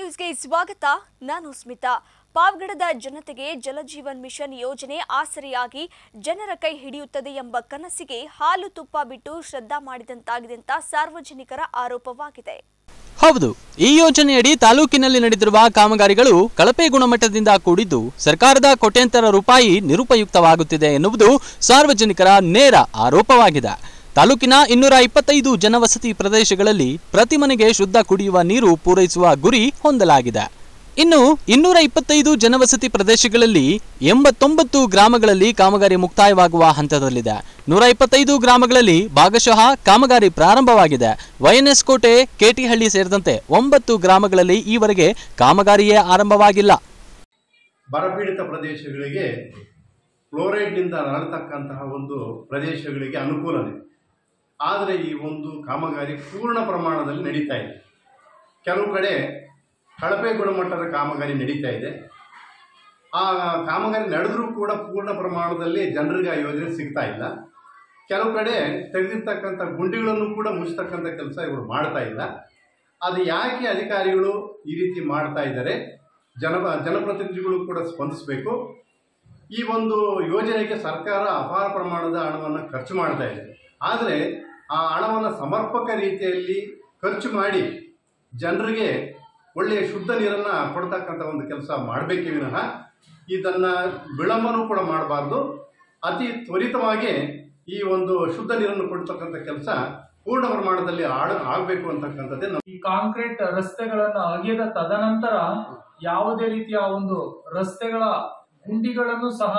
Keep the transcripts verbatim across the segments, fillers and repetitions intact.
ನ್ಯೂಸ್ಗೆ ಸ್ವಾಗತ. ನಾನು ಸ್ಮಿತಾ. ಪಾವಗಡದ ಜನತೆಗೆ ಜಲಜೀವನ್ ಮಿಷನ್ ಯೋಜನೆ ಆಸರೆಯಾಗಿ ಜನರ ಕೈ ಹಿಡಿಯುತ್ತದೆ ಎಂಬ ಕನಸಿಗೆ ಹಾಲು ತುಪ್ಪ ಬಿಟ್ಟು ಶ್ರದ್ಧಾ ಮಾಡಿದಂತಾಗಿದೆ ಅಂತ ಸಾರ್ವಜನಿಕರ ಆರೋಪವಾಗಿದೆ. ಹೌದು, ಈ ಯೋಜನೆಯಡಿ ತಾಲೂಕಿನಲ್ಲಿ ನಡೆದಿರುವ ಕಾಮಗಾರಿಗಳು ಕಳಪೆ ಗುಣಮಟ್ಟದಿಂದ ಕೂಡಿದ್ದು ಸರ್ಕಾರದ ಕೋಟ್ಯಾಂತರ ರೂಪಾಯಿ ನಿರುಪಯುಕ್ತವಾಗುತ್ತಿದೆ ಎನ್ನುವುದು ಸಾರ್ವಜನಿಕರ ನೇರ ಆರೋಪವಾಗಿದೆ. ತಾಲೂಕಿನ ಇನ್ನೂರ ಇಪ್ಪತ್ತೈದು ಜನವಸತಿ ಪ್ರದೇಶಗಳಲ್ಲಿ ಪ್ರತಿ ಮನೆಗೆ ಶುದ್ಧ ಕುಡಿಯುವ ನೀರು ಪೂರೈಸುವ ಗುರಿ ಹೊಂದಲಾಗಿದೆ. ಇನ್ನು ಇನ್ನೂರ ಇಪ್ಪತ್ತೈದು ಜನವಸತಿ ಪ್ರದೇಶಗಳಲ್ಲಿ ಎಂಬತ್ತೊಂಬತ್ತು ಗ್ರಾಮಗಳಲ್ಲಿ ಕಾಮಗಾರಿ ಮುಕ್ತಾಯವಾಗುವ ಹಂತದಲ್ಲಿದೆ. ನೂರ ಇಪ್ಪತ್ತೈದು ಗ್ರಾಮಗಳಲ್ಲಿ ಭಾಗಶಃ ಕಾಮಗಾರಿ ಪ್ರಾರಂಭವಾಗಿದೆ. ವೈಎನ್ಎಸ್ ಕೋಟೆ, ಕೇಟಿಹಳ್ಳಿ ಸೇರಿದಂತೆ ಒಂಬತ್ತು ಗ್ರಾಮಗಳಲ್ಲಿ ಈವರೆಗೆ ಕಾಮಗಾರಿಯೇ ಆರಂಭವಾಗಿಲ್ಲ. ಬರಪೀಡಿತ ಪ್ರದೇಶಗಳಿಗೆ ಫ್ಲೋರೈಡ್ನಿಂದ ನರಳತಕ್ಕಂತಹ ಒಂದು ಪ್ರದೇಶಗಳಿಗೆ ಅನುಕೂಲವಿದೆ. ಆದರೆ ಈ ಒಂದು ಕಾಮಗಾರಿ ಪೂರ್ಣ ಪ್ರಮಾಣದಲ್ಲಿ ನಡೀತಾ ಇದೆ. ಕೆಲವು ಕಡೆ ಕಳಪೆ ಗುಣಮಟ್ಟದ ಕಾಮಗಾರಿ ನಡೀತಾ ಇದೆ. ಆ ಕಾಮಗಾರಿ ನಡೆದರೂ ಕೂಡ ಪೂರ್ಣ ಪ್ರಮಾಣದಲ್ಲಿ ಜನರಿಗೆ ಆ ಯೋಜನೆ ಸಿಗ್ತಾ ಇಲ್ಲ. ಕೆಲವು ಕಡೆ ತೆಗೆದಿರ್ತಕ್ಕಂಥ ಗುಂಡಿಗಳನ್ನು ಕೂಡ ಮುಚ್ಚತಕ್ಕಂಥ ಕೆಲಸ ಇವರು ಮಾಡ್ತಾ ಇಲ್ಲ. ಅದು ಯಾಕೆ ಅಧಿಕಾರಿಗಳು ಈ ರೀತಿ ಮಾಡ್ತಾ ಇದ್ದಾರೆ? ಜನ ಜನಪ್ರತಿನಿಧಿಗಳು ಕೂಡ ಸ್ಪಂದಿಸಬೇಕು. ಈ ಒಂದು ಯೋಜನೆಗೆ ಸರ್ಕಾರ ಅಪಾರ ಪ್ರಮಾಣದ ಹಣವನ್ನು ಖರ್ಚು ಮಾಡ್ತಾ ಇದೆ. ಆದರೆ ಆ ಹಣವನ್ನು ಸಮರ್ಪಕ ರೀತಿಯಲ್ಲಿ ಖರ್ಚು ಮಾಡಿ ಜನರಿಗೆ ಒಳ್ಳೆಯ ಶುದ್ಧ ನೀರನ್ನು ಕೊಡ್ತಕ್ಕಂಥ ಒಂದು ಕೆಲಸ ಮಾಡಬೇಕೇ ವಿನಃ ಇದನ್ನು ವಿಳಂಬನೂ ಕೂಡ ಮಾಡಬಾರ್ದು. ಅತಿ ತ್ವರಿತವಾಗಿ ಈ ಒಂದು ಶುದ್ಧ ನೀರನ್ನು ಕೊಡ್ತಕ್ಕಂಥ ಕೆಲಸ ಪೂರ್ಣ ಪ್ರಮಾಣದಲ್ಲಿ ಆಡ ಆಗಬೇಕು ಅಂತಕ್ಕಂಥದ್ದೇ ನಮ್ಮ. ಈ ಕಾಂಕ್ರೀಟ್ ರಸ್ತೆಗಳನ್ನು ಅಗೆದ ತದನಂತರ ಯಾವುದೇ ರೀತಿಯ ಒಂದು ರಸ್ತೆಗಳ ಗುಂಡಿಗಳನ್ನು ಸಹ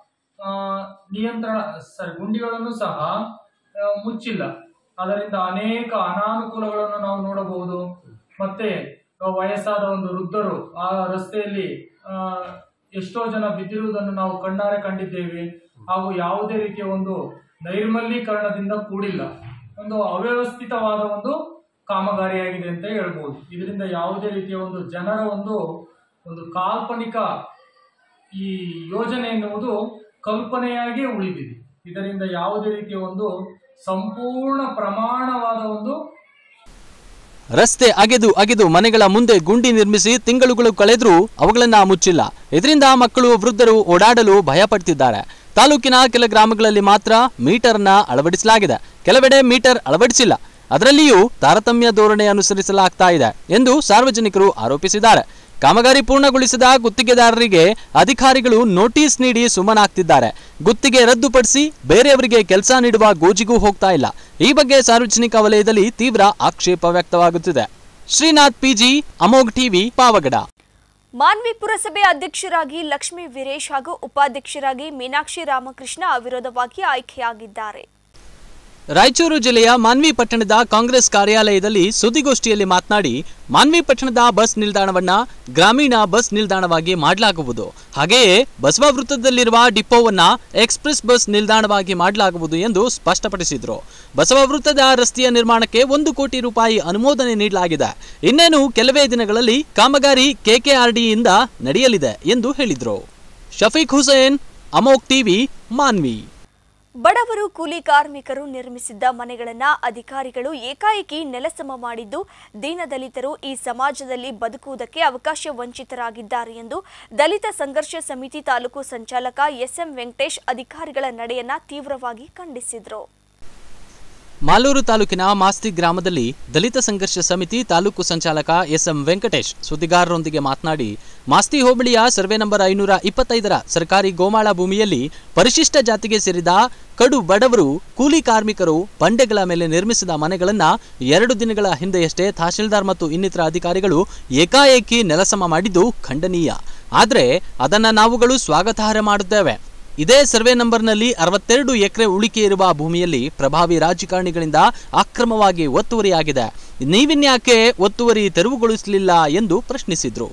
ನಿಯಂತ್ರಣ ಸರಿ ಗುಂಡಿಗಳನ್ನು ಸಹ ಮುಚ್ಚಿಲ್ಲ. ಅದರಿಂದ ಅನೇಕ ಅನಾನುಕೂಲಗಳನ್ನು ನಾವು ನೋಡಬಹುದು. ಮತ್ತೆ ವಯಸ್ಸಾದ ಒಂದು ವೃದ್ಧರು ಆ ರಸ್ತೆಯಲ್ಲಿ ಎಷ್ಟೋ ಜನ ಬಿದ್ದಿರುವುದನ್ನು ನಾವು ಕಣ್ಣಾರೆ ಕಂಡಿದ್ದೇವೆ. ಹಾಗೂ ಯಾವುದೇ ರೀತಿಯ ಒಂದು ನೈರ್ಮಲೀಕರಣದಿಂದ ಕೂಡಿಲ್ಲ. ಒಂದು ಅವ್ಯವಸ್ಥಿತವಾದ ಒಂದು ಕಾಮಗಾರಿಯಾಗಿದೆ ಅಂತ ಹೇಳ್ಬೋದು. ಇದರಿಂದ ಯಾವುದೇ ರೀತಿಯ ಒಂದು ಜನರ ಒಂದು ಒಂದು ಕಾಲ್ಪನಿಕ ಈ ಯೋಜನೆ ಎನ್ನುವುದು ಕಲ್ಪನೆಯಾಗಿಯೇ ಉಳಿದಿದೆ. ಇದರಿಂದ ಯಾವುದೇ ರೀತಿಯ ಒಂದು ಸಂಪೂರ್ಣ ಪ್ರಮಾಣವಾದ ಒಂದು ರಸ್ತೆ ಅಗೆದು ಅಗೆದು ಮನೆಗಳ ಮುಂದೆ ಗುಂಡಿ ನಿರ್ಮಿಸಿ ತಿಂಗಳುಗಳು ಕಳೆದ್ರೂ ಅವುಗಳನ್ನ ಮುಚ್ಚಿಲ್ಲ. ಇದರಿಂದ ಮಕ್ಕಳು, ವೃದ್ಧರು ಓಡಾಡಲು ಭಯ ಪಡ್ತಿದ್ದಾರೆ. ತಾಲೂಕಿನ ಕೆಲ ಗ್ರಾಮಗಳಲ್ಲಿ ಮಾತ್ರ ಮೀಟರ್ನ ಅಳವಡಿಸಲಾಗಿದೆ, ಕೆಲವೆಡೆ ಮೀಟರ್ ಅಳವಡಿಸಿಲ್ಲ. ಅದರಲ್ಲಿಯೂ ತಾರತಮ್ಯ ಧೋರಣೆ ಅನುಸರಿಸಲಾಗ್ತಾ ಇದೆ ಎಂದು ಸಾರ್ವಜನಿಕರು ಆರೋಪಿಸಿದ್ದಾರೆ. ಕಾಮಗಾರಿ ಪೂರ್ಣಗೊಳಿಸಿದ ಗುತ್ತಿಗೆದಾರರಿಗೆ ಅಧಿಕಾರಿಗಳು ನೋಟಿಸ್ ನೀಡಿ ಸುಮ್ಮನಾಗ್ತಿದ್ದಾರೆ. ಗುತ್ತಿಗೆ ರದ್ದುಪಡಿಸಿ ಬೇರೆಯವರಿಗೆ ಕೆಲಸ ನೀಡುವ ಗೋಜಿಗೂ ಹೋಗ್ತಾ ಇಲ್ಲ. ಈ ಬಗ್ಗೆ ಸಾರ್ವಜನಿಕ ವಲಯದಲ್ಲಿ ತೀವ್ರ ಆಕ್ಷೇಪ ವ್ಯಕ್ತವಾಗುತ್ತಿದೆ. Srinath PG, Amogh TV, Pavagada. ಮಾನ್ವಿ ಪುರಸಭೆ ಅಧ್ಯಕ್ಷರಾಗಿ ಲಕ್ಷ್ಮೀ ವೀರೇಶ್ ಹಾಗೂ ಉಪಾಧ್ಯಕ್ಷರಾಗಿ ಮೀನಾಕ್ಷಿ ರಾಮಕೃಷ್ಣ ಅವಿರೋಧವಾಗಿ ಆಯ್ಕೆಯಾಗಿದ್ದಾರೆ. ರಾಯಚೂರು ಜಿಲ್ಲೆಯ ಮಾನ್ವಿ ಪಟ್ಟಣದ ಕಾಂಗ್ರೆಸ್ ಕಾರ್ಯಾಲಯದಲ್ಲಿ ಸುದ್ದಿಗೋಷ್ಠಿಯಲ್ಲಿ ಮಾತನಾಡಿ, ಮಾನ್ವಿ ಪಟ್ಟಣದ ಬಸ್ ನಿಲ್ದಾಣವನ್ನ ಗ್ರಾಮೀಣ ಬಸ್ ನಿಲ್ದಾಣವಾಗಿ ಮಾಡಲಾಗುವುದು. ಹಾಗೆಯೇ ಬಸವ ವೃತ್ತದಲ್ಲಿರುವ ಡಿಪೋವನ್ನ ಎಕ್ಸ್ಪ್ರೆಸ್ ಬಸ್ ನಿಲ್ದಾಣವಾಗಿ ಮಾಡಲಾಗುವುದು ಎಂದು ಸ್ಪಷ್ಟಪಡಿಸಿದರು. ಬಸವ ವೃತ್ತದ ರಸ್ತೆಯ ನಿರ್ಮಾಣಕ್ಕೆ ಒಂದು ಕೋಟಿ ರೂಪಾಯಿ ಅನುಮೋದನೆ ನೀಡಲಾಗಿದೆ. ಇನ್ನೇನು ಕೆಲವೇ ದಿನಗಳಲ್ಲಿ ಕಾಮಗಾರಿ ಕೆಕೆಆರ್ಡಿಯಿಂದ ನಡೆಯಲಿದೆ ಎಂದು ಹೇಳಿದರು. ಶಫೀಕ್ ಹುಸೇನ್, ಅಮೋಘ್ ಟಿವಿ, ಮಾನ್ವಿ. ಬಡವರು, ಕೂಲಿ ಕಾರ್ಮಿಕರು ನಿರ್ಮಿಸಿದ್ದ ಮನೆಗಳನ್ನು ಅಧಿಕಾರಿಗಳು ಏಕಾಏಕಿ ನೆಲಸಮ ಮಾಡಿದ್ದು ದೀನದಲಿತರು ಈ ಸಮಾಜದಲ್ಲಿ ಬದುಕುವುದಕ್ಕೆ ಅವಕಾಶ ವಂಚಿತರಾಗಿದ್ದಾರೆ ಎಂದು ದಲಿತ ಸಂಘರ್ಷ ಸಮಿತಿ ತಾಲೂಕು ಸಂಚಾಲಕ ಎಸ್ಎಂ ವೆಂಕಟೇಶ್ ಅಧಿಕಾರಿಗಳ ನಡೆಯನ್ನ ತೀವ್ರವಾಗಿ ಖಂಡಿಸಿದರು. ಮಾಲೂರು ತಾಲೂಕಿನ ಮಾಸ್ತಿ ಗ್ರಾಮದಲ್ಲಿ ದಲಿತ ಸಂಘರ್ಷ ಸಮಿತಿ ತಾಲೂಕು ಸಂಚಾಲಕ ಎಸ್ಎಂ ವೆಂಕಟೇಶ್ ಸುದ್ದಿಗಾರರೊಂದಿಗೆ ಮಾತನಾಡಿ, ಮಾಸ್ತಿ ಹೋಬಳಿಯ ಸರ್ವೆ ನಂಬರ್ ಐನೂರ ಇಪ್ಪತ್ತೈದರ ಸರ್ಕಾರಿ ಗೋಮಾಳ ಭೂಮಿಯಲ್ಲಿ ಪರಿಶಿಷ್ಟ ಜಾತಿಗೆ ಸೇರಿದ ಕಡು ಬಡವರು, ಕೂಲಿ ಕಾರ್ಮಿಕರು ಬಂಡೆಗಳ ಮೇಲೆ ನಿರ್ಮಿಸಿದ ಮನೆಗಳನ್ನು ಎರಡು ದಿನಗಳ ಹಿಂದೆಯಷ್ಟೇ ತಹಶೀಲ್ದಾರ್ ಮತ್ತು ಇನ್ನಿತರ ಅಧಿಕಾರಿಗಳು ಏಕಾಏಕಿ ನೆಲಸಮ ಮಾಡಿದ್ದು ಖಂಡನೀಯ. ಆದರೆ ಅದನ್ನು ನಾವುಗಳು ಸ್ವಾಗತಾರ್ಹ ಮಾಡುತ್ತೇವೆ. ಇದೇ ಸರ್ವೆ ನಂಬರ್ನಲ್ಲಿ ಅರವತ್ತೆರಡು ಎಕರೆ ಉಳಿಕೆ ಇರುವ ಭೂಮಿಯಲ್ಲಿ ಪ್ರಭಾವಿ ರಾಜಕಾರಣಿಗಳಿಂದ ಅಕ್ರಮವಾಗಿ ಒತ್ತುವರಿಯಾಗಿದೆ. ನೀವಿನ್ಯಾಕೆ ಒತ್ತುವರಿ ತೆರವುಗೊಳಿಸಲಿಲ್ಲ ಎಂದು ಪ್ರಶ್ನಿಸಿದ್ರು.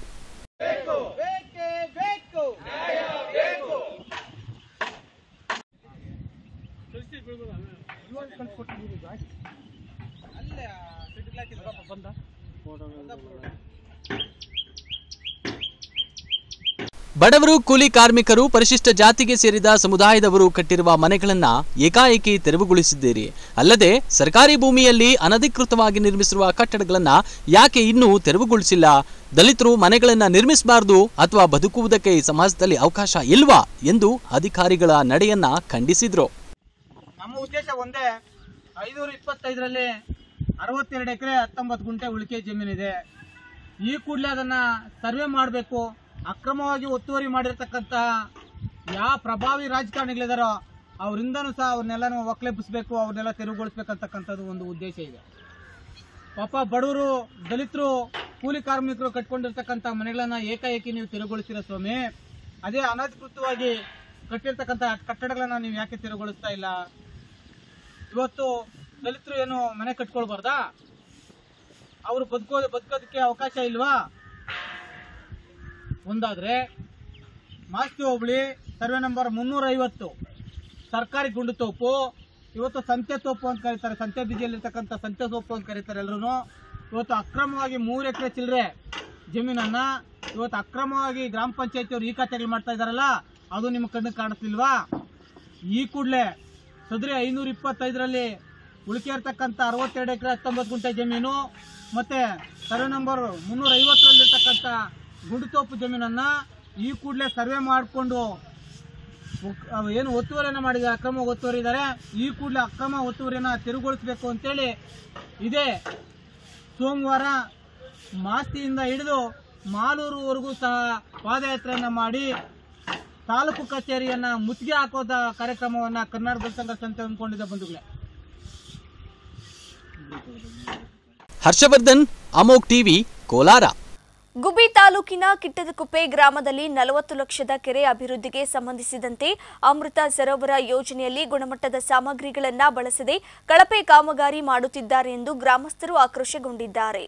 ಬಡವರು, ಕೂಲಿ ಕಾರ್ಮಿಕರು, ಪರಿಶಿಷ್ಟ ಜಾತಿಗೆ ಸೇರಿದ ಸಮುದಾಯದವರು ಕಟ್ಟಿರುವ ಮನೆಗಳನ್ನ ಏಕಾಏಕಿ ತೆರವುಗೊಳಿಸಿದ್ದೀರಿ. ಅಲ್ಲದೆ ಸರ್ಕಾರಿ ಭೂಮಿಯಲ್ಲಿ ಅನಧಿಕೃತವಾಗಿ ನಿರ್ಮಿಸಿರುವ ಕಟ್ಟಡಗಳನ್ನ ಯಾಕೆ ಇನ್ನೂ ತೆರವುಗೊಳಿಸಿಲ್ಲ? ದಲಿತರು ಮನೆಗಳನ್ನ ನಿರ್ಮಿಸಬಾರದು ಅಥವಾ ಬದುಕುವುದಕ್ಕೆ ಈ ಸಮಾಜದಲ್ಲಿ ಅವಕಾಶ ಇಲ್ವಾ ಎಂದು ಅಧಿಕಾರಿಗಳ ನಡೆಯನ್ನ ಖಂಡಿಸಿದ್ರು. ನಮ್ಮ ಉದ್ದೇಶ ಒಂದೇ, ಐನೂರ ಇಪ್ಪತ್ತೈದರಲ್ಲಿ ಅರವತ್ತೆರಡು ಎಕರೆ ಹತ್ತೊಂಬತ್ತು ಗುಂಟೆ ಉಳಿಕೆ ಜಮೀನಿದೆ. ಈ ಕೂಡಲೇ ಅದನ್ನ ಸರ್ವೆ ಮಾಡಬೇಕು. ಅಕ್ರಮವಾಗಿ ಒತ್ತುವರಿ ಮಾಡಿರ್ತಕ್ಕಂಥ ಯಾವ ಪ್ರಭಾವಿ ರಾಜಕಾರಣಿಗಳಿದಾರೋ ಅವರಿಂದನೂ ಸಹ ಅವ್ರನ್ನೆಲ್ಲ ಒಕ್ಕಲೆಬ್ಬಿಸಬೇಕು, ಅವ್ರನ್ನೆಲ್ಲ ತೆರವುಗೊಳಿಸ್ಬೇಕಂತಕ್ಕಂಥದ್ದು ಒಂದು ಉದ್ದೇಶ ಇದೆ. ಪಾಪ ಬಡವರು, ದಲಿತರು, ಕೂಲಿ ಕಾರ್ಮಿಕರು ಕಟ್ಕೊಂಡಿರ್ತಕ್ಕಂಥ ಮನೆಗಳನ್ನ ಏಕಾಏಕಿ ನೀವು ತೆರವುಗೊಳಿಸಿರೋ ಸ್ವಾಮಿ. ಅದೇ ಅನಧಿಕೃತವಾಗಿ ಕಟ್ಟಿರ್ತಕ್ಕಂಥ ಕಟ್ಟಡಗಳನ್ನ ನೀವು ಯಾಕೆ ತೆರವುಗೊಳಿಸ್ತಾ ಇಲ್ಲ? ಇವತ್ತು ದಲಿತರು ಏನು ಮನೆ ಕಟ್ಕೊಳ್ಬಾರ್ದಾ? ಅವರು ಬದುಕೋ ಬದುಕೋದಕ್ಕೆ ಅವಕಾಶ ಇಲ್ವಾ? ಒಂದಾದ್ರೆ ಮಾಸ್ತಿ ಹೋಬಳಿ ಸರ್ವೆ ನಂಬರ್ ಮುನ್ನೂರ ಐವತ್ತು ಸರ್ಕಾರಿ ಗುಂಡು ತೋಪು, ಇವತ್ತು ಸಂತೆ ತೋಪು ಅಂತ ಕರೀತಾರೆ, ಸಂತೆ ಬೀದಿಯಲ್ಲಿರ್ತಕ್ಕಂಥ ಸಂತೆ ತೋಪು ಅಂತ ಕರೀತಾರೆ ಎಲ್ಲರೂ. ಇವತ್ತು ಅಕ್ರಮವಾಗಿ ಮೂರು ಎಕರೆ ಚಿಲ್ಲರೆ ಜಮೀನನ್ನ ಇವತ್ತು ಅಕ್ರಮವಾಗಿ ಗ್ರಾಮ ಪಂಚಾಯತಿಯವರು ಈ ಖಾತೆಗಳು ಮಾಡ್ತಾ ಇದಾರಲ್ಲ, ಅದು ನಿಮ್ಮ ಕಣ್ಣಿಗೆ ಕಾಣಿಸ್ಲಿಲ್ವಾ? ಈ ಕೂಡಲೇ ಸದ್ರಿ ಐನೂರ ಇಪ್ಪತ್ತೈದರಲ್ಲಿ ಉಳಿಕೆ ಇರ್ತಕ್ಕಂಥ ಅರವತ್ತೆರಡು ಎಕರೆ ಹತ್ತೊಂಬತ್ತು ಗುಂಟೆ ಜಮೀನು ಮತ್ತೆ ಸರ್ವೆ ನಂಬರ್ ಮುನ್ನೂರ ಐವತ್ತರಲ್ಲಿರ್ತಕ್ಕಂಥ ಗುಂಡುತೋಪು ಜಮೀನನ್ನ ಈ ಕೂಡಲೇ ಸರ್ವೆ ಮಾಡಿಕೊಂಡು ಏನು ಒತ್ತುವರಿಯನ್ನು ಮಾಡಿದ್ದಾರೆ, ಅಕ್ರಮ ಒತ್ತುವರಿದ್ದಾರೆ. ಈ ಕೂಡಲೇ ಅಕ್ರಮ ಒತ್ತುವರಿಯನ್ನು ತೆರವುಗೊಳಿಸಬೇಕು ಅಂತೇಳಿ ಇದೇ ಸೋಮವಾರ ಮಾಸ್ತಿಯಿಂದ ಹಿಡಿದು ಮಾಲೂರುವರೆಗೂ ಸಹ ಪಾದಯಾತ್ರೆಯನ್ನು ಮಾಡಿ ತಾಲೂಕು ಕಚೇರಿಯನ್ನ ಮುತ್ತಿಗೆ ಹಾಕೋದ ಕಾರ್ಯಕ್ರಮವನ್ನ ಕರ್ನಾಟಕ ಸಂಘ ಸಂತೆ ಹಮ್ಮಿಕೊಂಡಿದ್ದ ಬಂಧುಗಳೇ. ಹರ್ಷವರ್ಧನ್, ಅಮೋಘ್ ಟಿವಿ, ಕೋಲಾರ. ಗುಬ್ಬಿ ತಾಲೂಕಿನ ಕಿಟ್ಟದಕುಪ್ಪೆ ಗ್ರಾಮದಲ್ಲಿ ನಲವತ್ತು ಲಕ್ಷದ ಕೆರೆ ಅಭಿವೃದ್ಧಿಗೆ ಸಂಬಂಧಿಸಿದಂತೆ ಅಮೃತ ಸರೋವರ ಯೋಜನೆಯಲ್ಲಿ ಗುಣಮಟ್ಟದ ಸಾಮಗ್ರಿಗಳನ್ನು ಬಳಸದೆ ಕಳಪೆ ಕಾಮಗಾರಿ ಮಾಡುತ್ತಿದ್ದಾರೆ ಎಂದು ಗ್ರಾಮಸ್ಥರು ಆಕ್ರೋಶಗೊಂಡಿದ್ದಾರೆ.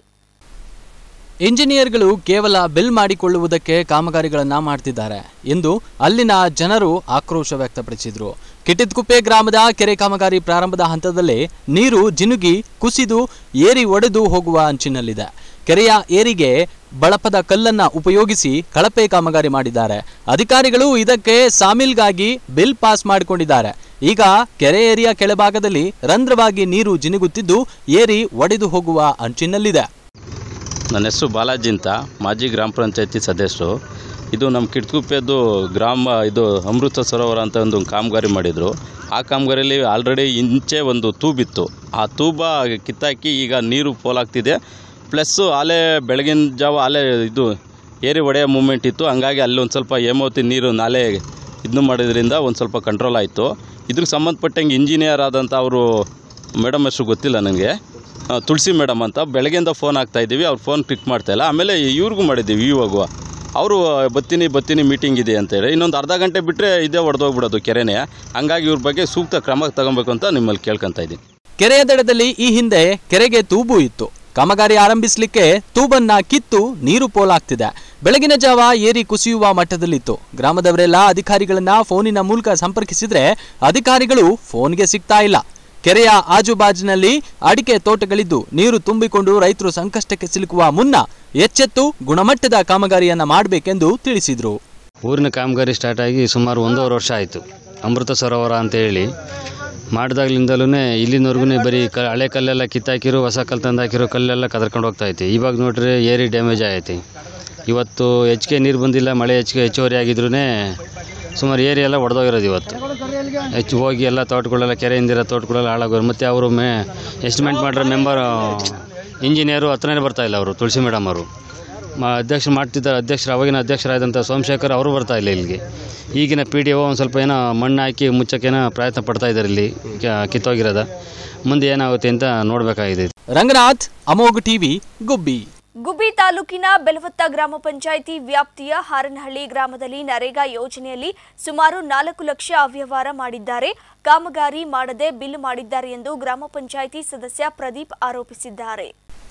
ಇಂಜಿನಿಯರ್ಗಳು ಕೇವಲ ಬಿಲ್ ಮಾಡಿಕೊಳ್ಳುವುದಕ್ಕೆ ಕಾಮಗಾರಿಗಳನ್ನು ಮಾಡ್ತಿದ್ದಾರೆ ಎಂದು ಅಲ್ಲಿನ ಜನರು ಆಕ್ರೋಶ ವ್ಯಕ್ತಪಡಿಸಿದರು. ಕಿಟ್ಟದಕುಪ್ಪೆ ಗ್ರಾಮದ ಕೆರೆ ಕಾಮಗಾರಿ ಪ್ರಾರಂಭದ ಹಂತದಲ್ಲೇ ನೀರು ಜಿನುಗಿ ಕುಸಿದು ಏರಿ ಒಡೆದು ಹೋಗುವ ಅಂಚಿನಲ್ಲಿದೆ. ಕೆರೆಯ ಏರಿಗೆ ಬಳಪದ ಕಲ್ಲನ್ನ ಉಪಯೋಗಿಸಿ ಕಳಪೆ ಕಾಮಗಾರಿ ಮಾಡಿದ್ದಾರೆ. ಅಧಿಕಾರಿಗಳು ಇದಕ್ಕೆ ಸಾಮಿಲ್ಗಾಗಿ ಬಿಲ್ ಪಾಸ್ ಮಾಡಿಕೊಂಡಿದ್ದಾರೆ. ಈಗ ಕೆರೆ ಏರಿಯ ಕೆಳಭಾಗದಲ್ಲಿ ರಂಧ್ರವಾಗಿ ನೀರು ಜಿನುಗುತ್ತಿದ್ದು ಏರಿ ಒಡೆದು ಹೋಗುವ ಅಂಚಿನಲ್ಲಿದೆ. ನನ್ನ ಹೆಸರು ಬಾಲಾಜಿ ಅಂತ, ಮಾಜಿ ಗ್ರಾಮ ಪಂಚಾಯತಿ ಸದಸ್ಯರು. ಇದು ನಮ್ಮ ಕಿಟ್ಟದಕುಪ್ಪೆದು ಗ್ರಾಮ ಇದು ಅಮೃತ ಸರೋವರ ಅಂತ ಒಂದು ಕಾಮಗಾರಿ ಮಾಡಿದರು. ಆ ಕಾಮಗಾರಿಯಲ್ಲಿ ಆಲ್ರೆಡಿ ಇಂಚೆ ಒಂದು ತೂಬಿತ್ತು. ಆ ತೂಬ ಕಿತ್ತಾಕಿ ಈಗ ನೀರು ಪೋಲಾಗ್ತಿದೆ. ಪ್ಲಸ್ಸು ಆಲೆ ಬೆಳಗಿನ ಜಾವ ಆಲೆ ಇದು ಏರಿ ಒಡೆಯೋ ಮೂಮೆಂಟ್ ಇತ್ತು. ಹಂಗಾಗಿ ಅಲ್ಲಿ ಒಂದು ಸ್ವಲ್ಪ ಹೇಮಾವತಿ ನೀರು ನಾಲೆ ಇದನ್ನು ಮಾಡೋದ್ರಿಂದ ಒಂದು ಸ್ವಲ್ಪ ಕಂಟ್ರೋಲ್ ಆಯಿತು. ಇದ್ರಿಗೆ ಸಂಬಂಧಪಟ್ಟಂಗೆ ಇಂಜಿನಿಯರ್ ಆದಂಥ ಅವರು ಮೇಡಮ್ ಹೆಸರು ಗೊತ್ತಿಲ್ಲ ನನಗೆ, ತುಳಸಿ ಮೇಡಮ್ ಅಂತ, ಬೆಳಗ್ಗೆಯಿಂದ ಫೋನ್ ಆಗ್ತಾಯಿದ್ದೀವಿ, ಅವ್ರು ಫೋನ್ ಕ್ಲಿಕ್ ಮಾಡ್ತಾಯಿಲ್ಲ. ಆಮೇಲೆ ಇವ್ರಿಗೂ ಮಾಡಿದ್ದೀವಿ, ಇವಾಗೂ ಅವರು ಬತ್ತೀನಿ ಬತ್ತೀನಿ ಮೀಟಿಂಗ್ ಇದೆ ಅಂತೇಳಿ ಇನ್ನೊಂದು ಅರ್ಧ ಗಂಟೆ ಬಿಟ್ಟರೆ ಇದೇ ಹೊಡೆದೋಗ್ಬಿಡೋದು ಕೆರೆನೇ. ಹಂಗಾಗಿ ಇವ್ರ ಬಗ್ಗೆ ಸೂಕ್ತ ಕ್ರಮ ತಗೊಬೇಕು ಅಂತ ನಿಮ್ಮಲ್ಲಿ ಕೇಳ್ಕೊತಾ ಇದ್ದೀನಿ. ಕೆರೆಯ ದಡದಲ್ಲಿ ಈ ಹಿಂದೆ ಕೆರೆಗೆ ತೂಬು ಇತ್ತು. ಕಾಮಗಾರಿ ಆರಂಭಿಸಲಿಕ್ಕೆ ತೂಬನ್ನ ಕಿತ್ತು ನೀರು ಪೋಲಾಗ್ತಿದೆ. ಬೆಳಗಿನ ಜಾವ ಏರಿ ಕುಸಿಯುವ ಮಟ್ಟದಲ್ಲಿತ್ತು. ಗ್ರಾಮದವರೆಲ್ಲ ಅಧಿಕಾರಿಗಳನ್ನ ಫೋನಿನ ಮೂಲಕ ಸಂಪರ್ಕಿಸಿದ್ರೆ ಅಧಿಕಾರಿಗಳು ಫೋನ್ಗೆ ಸಿಗ್ತಾ ಇಲ್ಲ. ಕೆರೆಯ ಆಜುಬಾಜಿನಲ್ಲಿ ಅಡಿಕೆ ತೋಟಗಳಿದ್ದು ನೀರು ತುಂಬಿಕೊಂಡು ರೈತರು ಸಂಕಷ್ಟಕ್ಕೆ ಸಿಲುಕುವ ಮುನ್ನ ಎಚ್ಚೆತ್ತು ಗುಣಮಟ್ಟದ ಕಾಮಗಾರಿಯನ್ನ ಮಾಡಬೇಕೆಂದು ತಿಳಿಸಿದ್ರು. ಊರಿನ ಕಾಮಗಾರಿ ಸ್ಟಾರ್ಟ್ ಆಗಿ ಸುಮಾರು ಒಂದೂವರೆ ವರ್ಷ ಆಯಿತು. ಅಮೃತ ಸರೋವರ ಅಂತ ಹೇಳಿ ಮಾಡಿದಾಗ್ಲಿಂದಲೂ ಇಲ್ಲಿನವರೆಗೂ ಬರೀ ಕ ಹಳೆ ಕಲ್ಲೆಲ್ಲ ಕಿತ್ತಾಕಿರೋ, ಹೊಸ ಕಲ್ಲು ತಂದು ಹಾಕಿರೋ ಕಲ್ಲೆಲ್ಲ ಕದರ್ಕೊಂಡು ಹೋಗ್ತಾ ಐತಿ. ಇವಾಗ ನೋಡ್ರಿ ಏರಿ ಡ್ಯಾಮೇಜ್ ಆಗೈತಿ. ಇವತ್ತು ಹೆಚ್ಚಿಗೆ ನೀರು ಬಂದಿಲ್ಲ, ಮಳೆ ಹೆಚ್ಚಿಗೆ ಹೆಚ್ಚುವರಿ ಆಗಿದ್ರೂ ಸುಮಾರು ಏರಿ ಎಲ್ಲ ಒಡೆದೋಗಿರೋದು. ಇವತ್ತು ಹೆಚ್ಚು ಹೋಗಿ ಎಲ್ಲ ತೋಟಗಳೆಲ್ಲ ಕೆರೆಯಿಂದಿರೋ ತೋಟಗಳೆಲ್ಲ ಹಾಳಾಗೋರು. ಮತ್ತು ಅವರು ಮೇ ಎಸ್ಟಿಮೇಟ್ ಮಾಡಿರೋ ಮೆಂಬರ್ ಇಂಜಿನಿಯರು ಹತ್ರನೇ ಬರ್ತಾಯಿಲ್ಲ. ಅವರು ತುಳಸಿ ಮೇಡಮ್ ಅವರು ಅಧ್ಯಕ್ಷರು ಮಾಡ್ತಿದ್ದಾರೆ. ಅಧ್ಯಕ್ಷರು ಅವಾಗಿನ ಅಧ್ಯಕ್ಷರಾದಂಥ ಸೋಮಶೇಖರ್ ಅವರು ಬರ್ತಾ ಇಲ್ಲ ಇಲ್ಲಿಗೆ. ಈಗಿನ ಪಿ ಡಿ ಒ ಒಂದು ಸ್ವಲ್ಪ ಏನೋ ಮಣ್ಣು ಹಾಕಿ ಮುಚ್ಚಕ್ಕೇನೋ ಪ್ರಯತ್ನ ಪಡ್ತಾ ಇದ್ದಾರೆ ಇಲ್ಲಿ ಕಿತ್ತೋಗಿರೋದ. ಮುಂದೆ ಏನಾಗುತ್ತೆ ಅಂತ ನೋಡಬೇಕಾಗಿದೆ. ರಂಗನಾಥ್, ಅಮೋಘ್ ಟಿವಿ, ಗುಬ್ಬಿ. ಗುಬ್ಬಿ ತಾಲೂಕಿನ ಬೆಲವತ್ತ ಗ್ರಾಮ ಪಂಚಾಯಿತಿ ವ್ಯಾಪ್ತಿಯ ಹಾರನಹಳ್ಳಿ ಗ್ರಾಮದಲ್ಲಿ ನರೇಗಾ ಯೋಜನೆಯಲ್ಲಿ ಸುಮಾರು ನಾಲ್ಕು ಲಕ್ಷ ಅವ್ಯವಹಾರ ಮಾಡಿದ್ದಾರೆ. ಕಾಮಗಾರಿ ಮಾಡದೆ ಬಿಲ್ ಮಾಡಿದ್ದಾರೆ ಎಂದು ಗ್ರಾಮ ಪಂಚಾಯಿತಿ ಸದಸ್ಯ ಪ್ರದೀಪ್ ಆರೋಪಿಸಿದ್ದಾರೆ.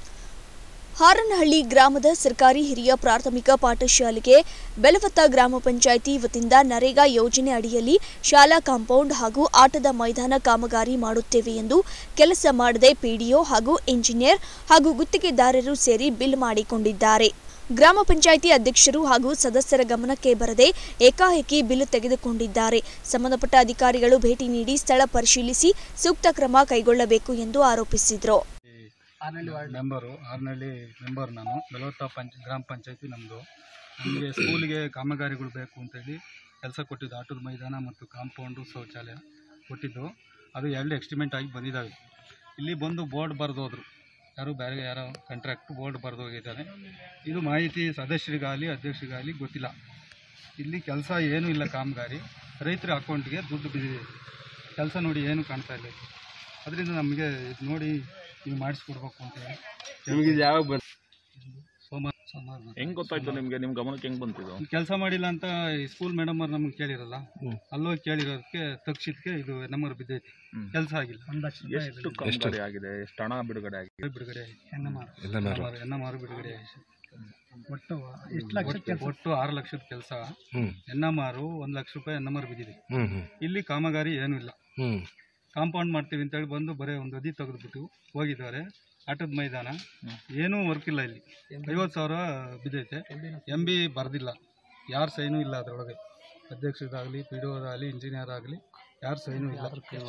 ಹಾರನಹಳ್ಳಿ ಗ್ರಾಮದ ಸರ್ಕಾರಿ ಹಿರಿಯ ಪ್ರಾಥಮಿಕ ಪಾಠಶಾಲೆಗೆ ಬೆಲವತ್ತ ಗ್ರಾಮ ಪಂಚಾಯಿತಿ ವತಿಯಿಂದ ನರೇಗಾ ಯೋಜನೆ ಅಡಿಯಲ್ಲಿ ಶಾಲಾ ಕಾಂಪೌಂಡ್ ಹಾಗೂ ಆಟದ ಮೈದಾನ ಕಾಮಗಾರಿ ಮಾಡುತ್ತೇವೆ ಎಂದು ಕೆಲಸ ಮಾಡದೆ ಪಿಡಿಒ ಹಾಗೂ ಇಂಜಿನಿಯರ್ ಹಾಗೂ ಗುತ್ತಿಗೆದಾರರು ಸೇರಿ ಬಿಲ್ ಮಾಡಿಕೊಂಡಿದ್ದಾರೆ. ಗ್ರಾಮ ಪಂಚಾಯಿತಿ ಅಧ್ಯಕ್ಷರು ಹಾಗೂ ಸದಸ್ಯರ ಗಮನಕ್ಕೆ ಬರದೆ ಏಕಾಏಕಿ ಬಿಲ್ ತೆಗೆದುಕೊಂಡಿದ್ದಾರೆ. ಸಂಬಂಧಪಟ್ಟ ಅಧಿಕಾರಿಗಳು ಭೇಟಿ ನೀಡಿ ಸ್ಥಳ ಪರಿಶೀಲಿಸಿ ಸೂಕ್ತ ಕ್ರಮ ಕೈಗೊಳ್ಳಬೇಕು ಎಂದು ಆರೋಪಿಸಿದರು. Arnalli ward member Arnalli member ನಾನು ಬೆಲವತ್ತ ಪಂಚ ಗ್ರಾಮ ಪಂಚಾಯತಿ ನಮ್ಮದು. ನಮಗೆ ಸ್ಕೂಲಿಗೆ ಕಾಮಗಾರಿಗಳು ಬೇಕು ಅಂತೇಳಿ ಕೆಲಸ ಕೊಟ್ಟಿದ್ದು. ಆಟದ ಮೈದಾನ ಮತ್ತು ಕಾಂಪೌಂಡು ಶೌಚಾಲಯ ಕೊಟ್ಟಿದ್ದು. ಅದು ಎರಡು ಎಕ್ಸ್ಟಿಮೇಟ್ ಆಗಿ ಬಂದಿದ್ದಾವೆ. ಇಲ್ಲಿ ಬಂದು ಬೋರ್ಡ್ ಬರೆದೋದ್ರು, ಯಾರು ಬೇರೆ ಯಾರೋ ಕಾಂಟ್ರಾಕ್ಟ್ ಬೋರ್ಡ್ ಬರೆದು ಹೋಗಿದ್ದಾರೆ. ಇದು ಮಾಹಿತಿ ಸದಸ್ಯರಿಗಾಗಲಿ ಅಧ್ಯಕ್ಷರಿಗಾಗಲಿ ಗೊತ್ತಿಲ್ಲ. ಇಲ್ಲಿ ಕೆಲಸ ಏನೂ ಇಲ್ಲ, ಕಾಮಗಾರಿ ರೈತರ ಅಕೌಂಟ್ಗೆ ದುಡ್ಡು ಬಿದ್ದಿದೆ. ಕೆಲಸ ನೋಡಿ ಏನು ಕಾಣ್ತಾ ಇಲ್ಲ. ಅದರಿಂದ ನಮಗೆ ಇದು ನೋಡಿ ನೀವು ಮಾಡಿಸ್ಕೊಡ್ಬೇಕು ಅಂತೇಳಿ. ನಿಮಗೆ ಯಾವಾಗ ಬಂತು? ಸೋಮವಾರ ಸೋಮವಾರ ಹೆಂಗೆ ಗೊತ್ತಾಯ್ತು ನಿಮಗೆ? ನಿಮ್ಮ ಗಮನಕ್ಕೆ ಹೆಂಗೆ ಬಂತಿದ್ದು? ಕೆಲಸ ಮಾಡಿಲ್ಲ ಅಂತ ಈ ಸ್ಕೂಲ್ ಮೇಡಮ್ ಅವ್ರು ನಮ್ಗೆ ಕೇಳಿರಲ್ಲ, ಅಲ್ಲೋಗಿ ಕೇಳಿರೋದಕ್ಕೆ ತಕ್ಷಿದಕ್ಕೆ ಇದು ನಮ್ಮರು ಬಿದ್ದೈತಿ. ಕೆಲಸ ಆಗಿಲ್ಲ. ಎಷ್ಟು ಕಾಮಗಾರಿ ಆಗಿದೆ? ಎಷ್ಟು ಹಣ ಬಿಡುಗಡೆ ಆಗಿದೆ? ಬಿಡುಗಡೆ ಆಗಿದೆ. ಎನ್ನ ಮಾರು ಬಿಡುಗಡೆ ಆಗಿದೆ. ಒಟ್ಟು ಎಷ್ಟು ಲಕ್ಷ? ಒಟ್ಟು ಆರು ಲಕ್ಷದ ಕೆಲಸ. ಎನ್ನ ಮಾರು ಒಂದು ಲಕ್ಷ ರೂಪಾಯಿ ಎನ್ನ ಮಾರು ಬಿದ್ದಿದೆ. ಇಲ್ಲಿ ಕಾಮಗಾರಿ ಏನೂ ಇಲ್ಲ. ಕಾಂಪೌಂಡ್ ಮಾಡ್ತೀವಿ ಅಂತೇಳಿ ಬಂದು ಬರೀ ಒಂದು ಅದಿ ತೆಗೆದುಬಿಟ್ಟು ಹೋಗಿದ್ದಾರೆ. ಆಟದ ಮೈದಾನ ಏನೂ ವರ್ಕ್ ಇಲ್ಲ. ಇಲ್ಲಿ ಐವತ್ತು ಸಾವಿರ ಬಿದ್ದೈತೆ. ಎಂ ಬಿ ಬರೆದಿಲ್ಲ, ಯಾರ ಸೈನು ಇಲ್ಲ ಅದರೊಳಗೆ. ಅಧ್ಯಕ್ಷರಾಗಲಿ, ಪಿ ಡಿ ಒದಾಗಲಿ, ಇಂಜಿನಿಯರ್ ಆಗಲಿ ಯಾರ ಸೈನು ಇಲ್ಲ.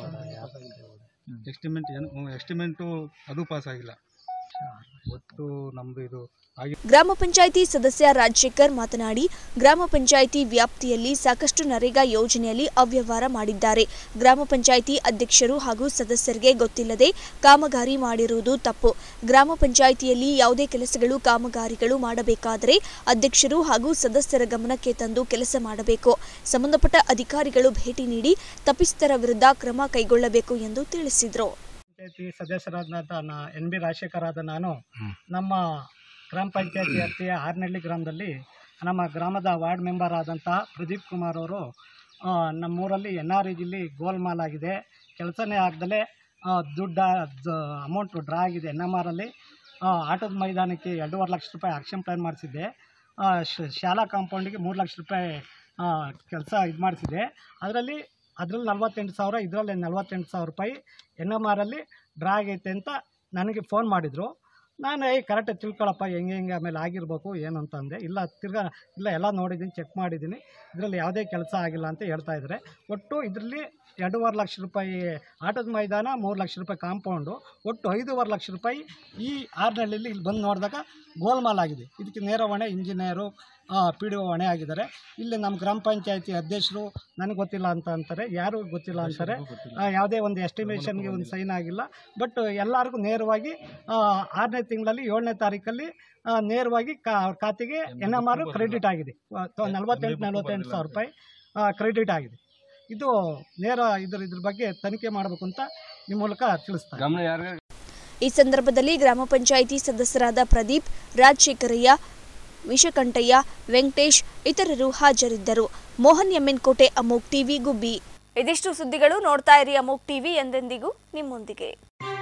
ಎಸ್ಟಿಮೇಟ್ ಏನು ಎಸ್ಟಿಮೇಟು ಅದು ಪಾಸ್ ಆಗಿಲ್ಲ. ಒಟ್ಟು ನಮ್ಮದು ಇದು ಆಗಿ. ಗ್ರಾಮ ಪಂಚಾಯಿತಿ ಸದಸ್ಯ ರಾಜಶೇಖರ್ ಮಾತನಾಡಿ, ಗ್ರಾಮ ಪಂಚಾಯಿತಿ ವ್ಯಾಪ್ತಿಯಲ್ಲಿ ಸಾಕಷ್ಟು ನರೇಗಾ ಯೋಜನೆಯಲ್ಲಿ ಅವ್ಯವಹಾರ ಮಾಡಿದ್ದಾರೆ. ಗ್ರಾಮ ಪಂಚಾಯಿತಿ ಅಧ್ಯಕ್ಷರು ಹಾಗೂ ಸದಸ್ಯರಿಗೆ ಗೊತ್ತಿಲ್ಲದೆ ಕಾಮಗಾರಿ ಮಾಡಿರುವುದು ತಪ್ಪು. ಗ್ರಾಮ ಪಂಚಾಯಿತಿಯಲ್ಲಿ ಯಾವುದೇ ಕೆಲಸಗಳು ಕಾಮಗಾರಿಗಳು ಮಾಡಬೇಕಾದರೆ ಅಧ್ಯಕ್ಷರು ಹಾಗೂ ಸದಸ್ಯರ ಗಮನಕ್ಕೆ ತಂದು ಕೆಲಸ ಮಾಡಬೇಕು. ಸಂಬಂಧಪಟ್ಟ ಅಧಿಕಾರಿಗಳು ಭೇಟಿ ನೀಡಿ ತಪ್ಪಿಸ್ಥರ ವಿರುದ್ಧ ಕ್ರಮ ಕೈಗೊಳ್ಳಬೇಕು ಎಂದು ತಿಳಿಸಿದರು. ಪಂಚಾಯತಿ ಸದಸ್ಯರಾದ ಎನ್ ಬಿ ರಾಜಶೇಖರ್ ಆದ ನಾನು ನಮ್ಮ ಗ್ರಾಮ ಪಂಚಾಯತಿ ವ್ಯಾಪ್ತಿಯ ಆರ್ನಳ್ಳಿ ಗ್ರಾಮದಲ್ಲಿ ನಮ್ಮ ಗ್ರಾಮದ ವಾರ್ಡ್ ಮೆಂಬರ್ ಆದಂಥ ಪ್ರದೀಪ್ ಕುಮಾರ್ ಅವರು ನಮ್ಮೂರಲ್ಲಿ ಎನ್ ಆರ್ ಇಜಿಲಿ ಗೋಲ್ಮಾಲ್ ಆಗಿದೆ, ಕೆಲಸನೇ ಆಗದಲೇ ದುಡ್ಡು ಅಮೌಂಟು ಡ್ರಾ ಆಗಿದೆ. ಎನ್ ಎಮ್ ಆರಲ್ಲಿ ಆಟದ ಮೈದಾನಕ್ಕೆ ಎರಡೂವರೆ ಲಕ್ಷ ರೂಪಾಯಿ ಆಕ್ಷನ್ ಪ್ಲ್ಯಾನ್ ಮಾಡಿಸಿದ್ದೆ. ಶಾಲಾ ಕಾಂಪೌಂಡಿಗೆ ಮೂರು ಲಕ್ಷ ರೂಪಾಯಿ ಕೆಲಸ ಇದು ಮಾಡಿಸಿದೆ. ಅದರಲ್ಲಿ ಅದರಲ್ಲಿ ನಲ್ವತ್ತೆಂಟು ಸಾವಿರ ಇದರಲ್ಲಿ ನಲ್ವತ್ತೆಂಟು ಸಾವಿರ ರೂಪಾಯಿ ಎನ್ ಎಮ್ ಆರಲ್ಲಿ ಡ್ರಾ ಆಗೈತೆ ಅಂತ ನನಗೆ ಫೋನ್ ಮಾಡಿದರು. ನಾನು ಏಯ್ ಕರೆಕ್ಟಾಗಿ ತಿಳ್ಕೊಳ್ಳಪ್ಪ, ಹೆಂಗೆ ಹೆಂಗೆ ಆಮೇಲೆ ಆಗಿರ್ಬೇಕು ಏನು ಅಂತ ಅಂದೆ. ಇಲ್ಲ ತಿರ್ಗಾ ಇಲ್ಲ ಎಲ್ಲ ನೋಡಿದ್ದೀನಿ, ಚೆಕ್ ಮಾಡಿದ್ದೀನಿ, ಇದರಲ್ಲಿ ಯಾವುದೇ ಕೆಲಸ ಆಗಿಲ್ಲ ಅಂತ ಹೇಳ್ತಾ ಇದ್ದಾರೆ. ಒಟ್ಟು ಇದರಲ್ಲಿ ಎರಡೂವರೆ ಲಕ್ಷ ರೂಪಾಯಿ ಆಟದ ಮೈದಾನ, ಮೂರು ಲಕ್ಷ ರೂಪಾಯಿ ಕಾಂಪೌಂಡು, ಒಟ್ಟು ಐದೂವರೆ ಲಕ್ಷ ರೂಪಾಯಿ ಈ ಆರ್ನಳ್ಳಿಲಿ ಇಲ್ಲಿ ಬಂದು ನೋಡಿದಾಗ ಗೋಲ್ಮಾಲ್ ಆಗಿದೆ. ಇದಕ್ಕೆ ನೇರ ಹೊಣೆ ಇಂಜಿನಿಯರು, ಪಿ ಡಿ ಒ ಹೊಣೆ ಆಗಿದ್ದಾರೆ. ಇಲ್ಲಿ ನಮ್ಮ ಗ್ರಾಮ ಪಂಚಾಯತಿ ಅಧ್ಯಕ್ಷರು ನನಗೆ ಗೊತ್ತಿಲ್ಲ ಅಂತ ಅಂತಾರೆ, ಯಾರು ಗೊತ್ತಿಲ್ಲ ಅಂತಾರೆ. ಯಾವುದೇ ಒಂದು ಎಸ್ಟಿಮೇಷನ್ಗೆ ಒಂದು ಸೈನ್ ಆಗಿಲ್ಲ. ಬಟ್ ಎಲ್ಲರಿಗೂ ನೇರವಾಗಿ ಆರನೇ ತಿಂಗಳಲ್ಲಿ ಏಳನೇ ತಾರೀಕಲ್ಲಿ ನೇರವಾಗಿ ಕಾ ಖಾತೆಗೆ ಎನ್ ಎಮ್ ಆರ್ ಕ್ರೆಡಿಟ್ ಆಗಿದೆ. ನಲ್ವತ್ತೆಂಟು ನಲ್ವತ್ತೆಂಟು ಸಾವಿರ ರೂಪಾಯಿ ಕ್ರೆಡಿಟ್ ಆಗಿದೆ. ಇದು ನೇರ ಇದ್ರ ಇದ್ರ ಬಗ್ಗೆ ತನಿಖೆ ಮಾಡಬೇಕು ಅಂತ ನಿಮ್ಮ ಮೂಲಕ ತಿಳಿಸ್ತಾರೆ. ಈ ಸಂದರ್ಭದಲ್ಲಿ ಗ್ರಾಮ ಪಂಚಾಯಿತಿ ಸದಸ್ಯರಾದ ಪ್ರದೀಪ್, ರಾಜಶೇಖರಯ್ಯ, ವಿಷಕಂಠಯ್ಯ, ವೆಂಕಟೇಶ್ ಇತರರು ಹಾಜರಿದ್ದರು. ಮೋಹನ್ ಎಮ್ಮೆನ್ ಕೋಟೆ, ಅಮೋಕ್ ಟಿವಿ, ಗುಬ್ಬಿ. ಇದಿಷ್ಟು ಸುದ್ದಿಗಳು. ನೋಡ್ತಾ ಇರಿ ಅಮೋಕ್ ಟಿವಿ, ಎಂದೆಂದಿಗೂ ನಿಮ್ಮೊಂದಿಗೆ.